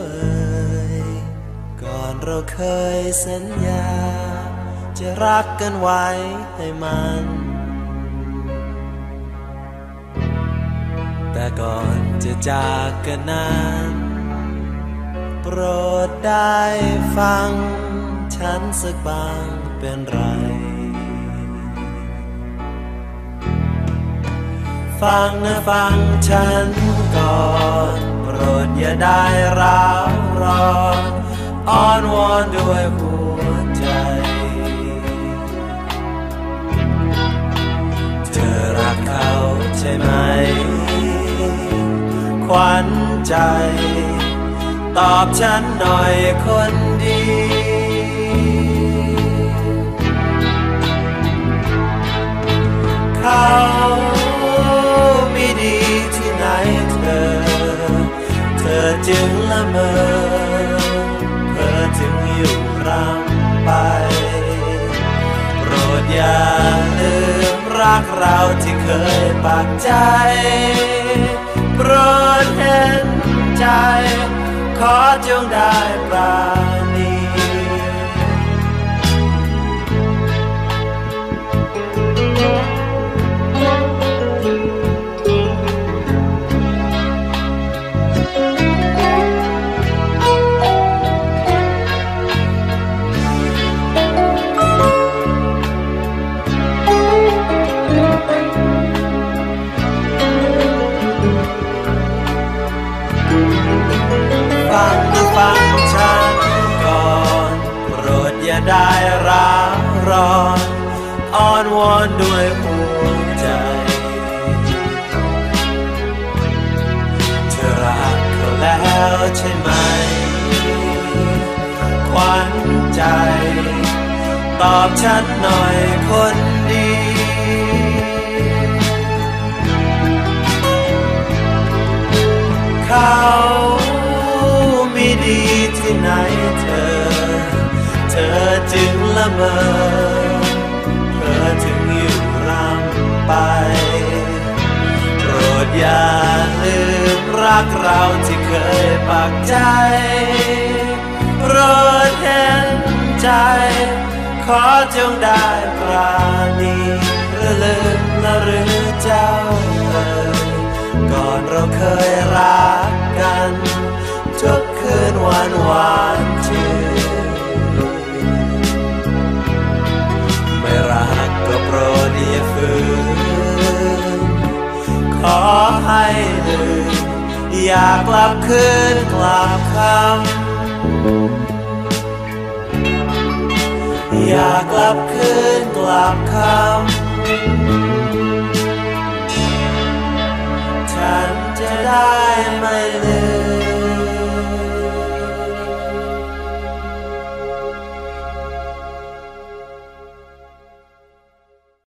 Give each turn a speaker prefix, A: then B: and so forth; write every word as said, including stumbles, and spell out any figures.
A: ยก่อนเราเคยสัญญาจะรักกันไว้ให้มันแต่ก่อนจะจากกันนั้นโปรดได้ฟังฉันสักบางเป็นไรฟังนะฟังฉันก่อนโปรดอย่าได้ร้าวร้อนอ้อนวอนด้วยหัวใจเธอรักเขาใช่ไหมขวัญใจตอบฉันหน่อยคนดีเขาไม่ดีที่ไหนเธอเธอจึงละเมอเธอจึงอยู่รำไปโปรดอย่าลืมรักเราที่เคยปักใจโปรดเห็นใจขอจงได้ปราณีฟังดูฟังฉันก่อนโปรดอย่าได้ร้าวร้อนอ้อนวอนด้วยหัวใจเธอรักเขาแล้วใช่ไหมขวัญใจตอบฉันหน่อยคนดีเขาไม่ดีที่ไหนเธอเธอจึงละเมอเธอจึงอยู่รำไปโปรดอย่าลืมรักเราที่เคยปักใจโปรดเห็นใจขอจงได้ปราณีหรือลืมละหรือเจ้าเอ่ยก่อนเราเคยรักกันทุกคืนวันหวานชื่นไม่รักก็โปรดอย่าฝืนขอให้ลืมอย่ากลับคืนกลับคำอย่ากลับคืนกลับคำฉันจะได้ไม่ลืม